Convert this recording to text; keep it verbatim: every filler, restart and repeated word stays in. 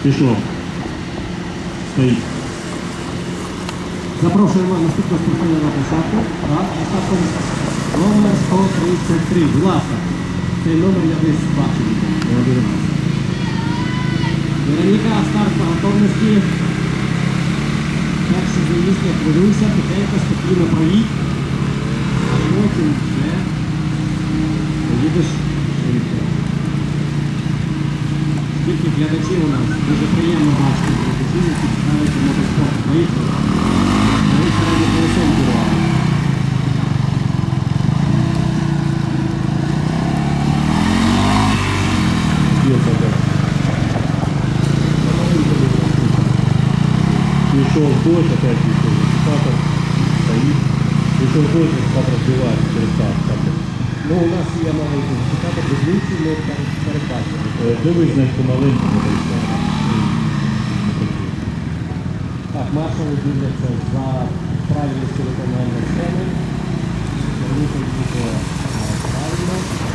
Пішло. Стоїть. Запрошуємо наступного спортсмена на посадку. Посадком номер сто тридцять три. Будь ласка. Цей номер я десь бачив. Вероніка, старт по готовності. Перший заїзд, не хвилюйся, тихенько, спокійно проїдь. А потім вже поїдеш швидко. Скільки глядачів у нас, дуже приємно бачити глядачів, які цікавляться мотоспортом. Поїхали. Навіть сьогодні колесом керували. Пришел дождь, опять пришел индикатор, стоит. Пришел дождь, индикатор разбивает через капель. Ну, у нас є маленький індикатор, безлучий, ми там передбачили. Дивись, значить, помаленьку, бо Так, маршали дивляться за правильністю виконання сцени. Верніть буде правильно.